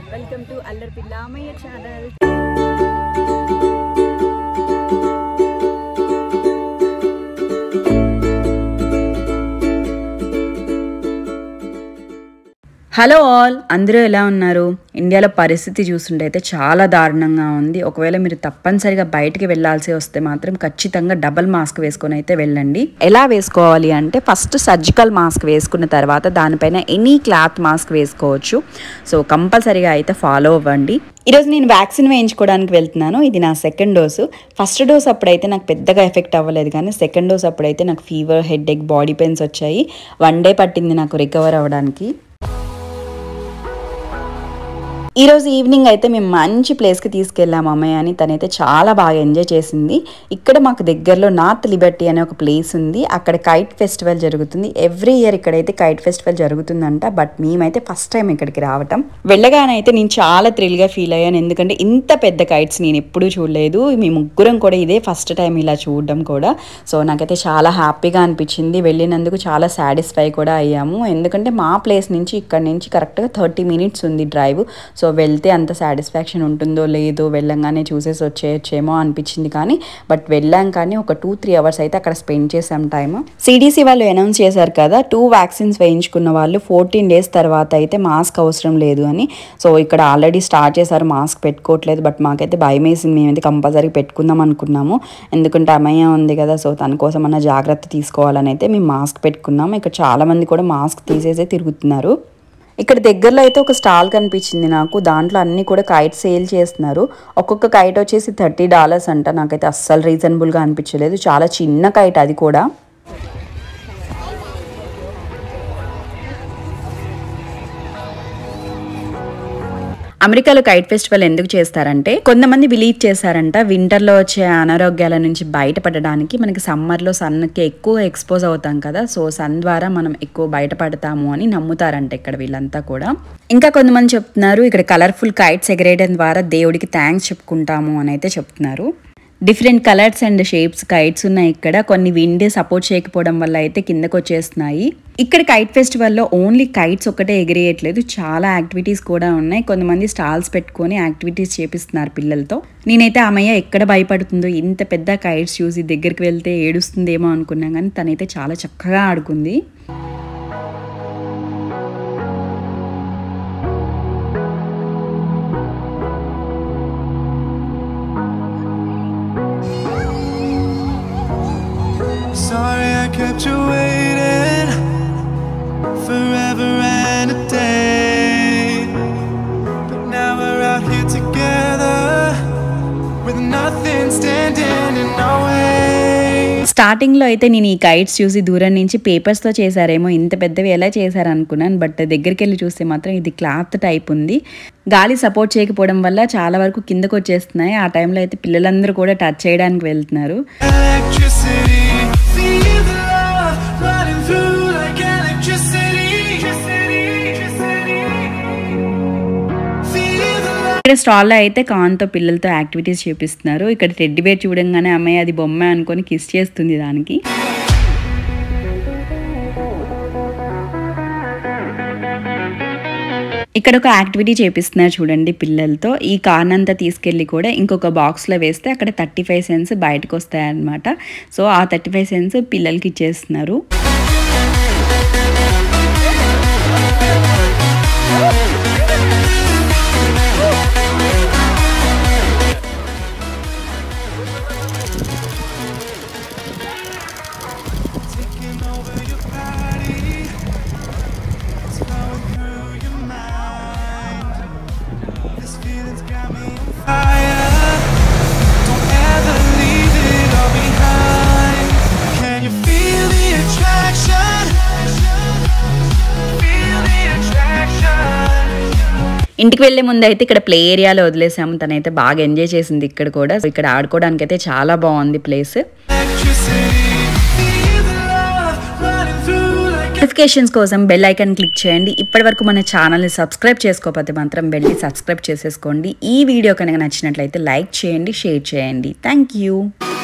Welcome to Allari Pilla Ameya channel. Hello all, అందరూ ఎలా ఉన్నారు? ఇండియాలో పరిస్థితి చూస్తుంటే చాలా దారుణంగా ఉంది. ఒకవేళ మీరు తప్పనిసరిగా బయటికి వెళ్ళాల్సి వస్తే మాత్రం ఖచ్చితంగా డబుల్ మాస్క్ వేసుకొని అయితే వెళ్ళండి. ఎలా వేసుకోవాలి అంటే ఫస్ట్ సర్జికల్ మాస్క్ వేసుకున్న తర్వాత దానిపైన ఎనీ క్లాత్ మాస్క్ వేసుకోవచ్చు. సో కంపల్సరీగా అయితే ఫాలో అవ్వండి. ఈరోజు నేను వ్యాక్సిన్ వేయించుకోవడానికి వెళ్తున్నాను. ఇది నా సెకండ్ డోసు. ఫస్ట్ డోస్ అప్పుడైతే నాకు పెద్దగా ఎఫెక్ట్ అవ్వలేదు, కానీ సెకండ్ డోస్ అప్పుడైతే నాకు ఫీవర్, హెడేక్, బాడీ పెయిన్స్ వచ్చాయి. 1 డే పట్టింది నాకు రికవర్ అవ్వడానికి. ఈరోజు ఈవినింగ్ అయితే మేము మంచి ప్లేస్కి తీసుకెళ్ళాము అమ్మాయి అని. తనైతే చాలా బాగా ఎంజాయ్ చేసింది. ఇక్కడ మాకు దగ్గరలో నార్త్ లిబర్టీ అనే ఒక ప్లేస్ ఉంది. అక్కడ కైట్ ఫెస్టివల్ జరుగుతుంది. ఎవ్రీ ఇయర్ ఇక్కడైతే కైట్ ఫెస్టివల్ జరుగుతుందంట. బట్ మేమైతే ఫస్ట్ టైం ఇక్కడికి రావటం. వెళ్ళగానైతే నేను చాలా థ్రిల్గా ఫీల్ అయ్యాను. ఎందుకంటే ఇంత పెద్ద కైట్స్ నేను ఎప్పుడూ చూడలేదు. మీ ముగ్గురం కూడా ఇదే ఫస్ట్ టైం ఇలా చూడడం కూడా. సో నాకైతే చాలా హ్యాపీగా అనిపించింది. వెళ్ళినందుకు చాలా సాటిస్ఫై కూడా అయ్యాము. ఎందుకంటే మా ప్లేస్ నుంచి ఇక్కడ నుంచి కరెక్ట్గా 30 minutes ఉంది డ్రైవ్. సో వెళ్తే అంత సాటిస్ఫాక్షన్ ఉంటుందో లేదో, వెళ్ళంగానే చూసేసి వచ్చేయచ్చేమో అనిపించింది. కానీ బట్ వెళ్ళాం, కానీ ఒక 2-3 hours అయితే అక్కడ స్పెండ్ చేసాం టైమ్. సిడిసి వాళ్ళు అనౌన్స్ చేశారు కదా, 2 vaccines వేయించుకున్న వాళ్ళు 14 days తర్వాత అయితే మాస్క్ అవసరం లేదు అని. సో ఇక్కడ ఆల్రెడీ స్టార్ట్ చేశారు, మాస్క్ పెట్టుకోవట్లేదు. బట్ మాకైతే భయం వేసింది. మేమైతే కంపల్సరీ పెట్టుకుందాం అనుకున్నాము. ఎందుకంటే అమయ్య ఉంది కదా, సో తన కోసం అన్న జాగ్రత్త తీసుకోవాలని అయితే మేము మాస్క్ పెట్టుకున్నాము. ఇక్కడ చాలా మంది కూడా మాస్క్ తీసేసే తిరుగుతున్నారు. ఇక్కడ దగ్గరలో అయితే ఒక స్టాల్ కనిపించింది నాకు. దాంట్లో అన్ని కూడా కైట్ సేల్ చేస్తున్నారు. ఒక్కొక్క కైట్ వచ్చేసి $30 అంట. నాకైతే అస్సలు రీజనబుల్గా అనిపించలేదు. చాలా చిన్న కైట్ అది కూడా. అమెరికాలో కైట్ ఫెస్టివల్ ఎందుకు చేస్తారంటే, కొంతమంది బిలీవ్ చేశారంట వింటర్లో వచ్చే అనారోగ్యాల నుంచి బయటపడడానికి. మనకి సమ్మర్లో సన్కి ఎక్కువ ఎక్స్పోజ్ అవుతాం కదా, సో సన్ ద్వారా మనం ఎక్కువ బయటపడతాము అని నమ్ముతారంట ఇక్కడ వీళ్ళంతా కూడా. ఇంకా కొంతమంది చెప్తున్నారు ఇక్కడ కలర్ఫుల్ కైట్స్ ఎగరేయడం ద్వారా దేవుడికి థ్యాంక్స్ చెప్పుకుంటాము అని అయితే చెప్తున్నారు. Different colours and shapes kites ఉన్నాయి ఇక్కడ. కొన్ని విండ్ సపోర్ట్ చేయకపోవడం వల్ల అయితే కిందకు వచ్చేస్తున్నాయి. ఇక్కడ కైట్ ఫెస్టివల్లో ఓన్లీ కైట్స్ ఒక్కటే ఎగిరేయట్లేదు, చాలా యాక్టివిటీస్ కూడా ఉన్నాయి. కొంతమంది స్టాల్స్ పెట్టుకొని యాక్టివిటీస్ చేపిస్తున్నారు పిల్లలతో. నేనైతే అమయ్య ఎక్కడ భయపడుతుందో, ఇంత పెద్ద కైట్స్ చూసి దగ్గరికి వెళ్తే ఏడుస్తుందేమో అనుకున్నాం, కానీ తనైతే చాలా చక్కగా ఆడుకుంది. Sorry I kept you waiting forever and a day, but now we're out here together with nothing standing in our way. స్టార్టింగ్లో అయితే నేను ఈ కైట్స్ చూసి దూరం నుంచి పేపర్స్తో చేశారేమో, ఇంత పెద్దవి ఎలా చేశారు అనుకున్నాను. బట్ దగ్గరికి వెళ్ళి చూస్తే మాత్రం ఇది క్లాత్ టైప్ ఉంది. గాలి సపోర్ట్ చేయకపోవడం వల్ల చాలా వరకు కిందకు వచ్చేస్తున్నాయి. ఆ టైంలో అయితే పిల్లలందరూ కూడా టచ్ చేయడానికి వెళ్తున్నారు. ఇక్కడ స్టాల్లో అయితే కాన్తో పిల్లలతో యాక్టివిటీస్ చూపిస్తున్నారు. ఇక్కడ టెడ్డీ బేర్ చూడంగానే అమ్మాయి అది బొమ్మ అనుకొని కిస్ చేస్తుంది దానికి. ఇక్కడ ఒక యాక్టివిటీ చేపిస్తున్నారు చూడండి పిల్లలతో. ఈ కార్న్ అంతా తీసుకెళ్ళి కూడా ఇంకొక బాక్స్లో వేస్తే అక్కడ 35 cents బయటకు వస్తాయన్నమాట. సో ఆ 35 cents పిల్లలకి ఇచ్చేస్తున్నారు. ఇంటికి వెళ్లే ముందు అయితే ఇక్కడ ప్లే ఏరియాలో వదిలేసాము. తనైతే బాగా ఎంజాయ్ చేసింది ఇక్కడ కూడా. ఇక్కడ ఆడుకోవడానికి అయితే చాలా బాగుంది ప్లేస్. నోటిఫికేషన్స్ కోసం బెల్ ఐకాన్ క్లిక్ చేయండి. ఇప్పటివరకు మన ఛానల్ని సబ్స్క్రైబ్ చేసుకోకపోతే మాత్రం వెళ్ళి సబ్స్క్రైబ్ చేసేసుకోండి. ఈ వీడియో కనుక నచ్చినట్లయితే లైక్ చేయండి, షేర్ చేయండి. Thank you.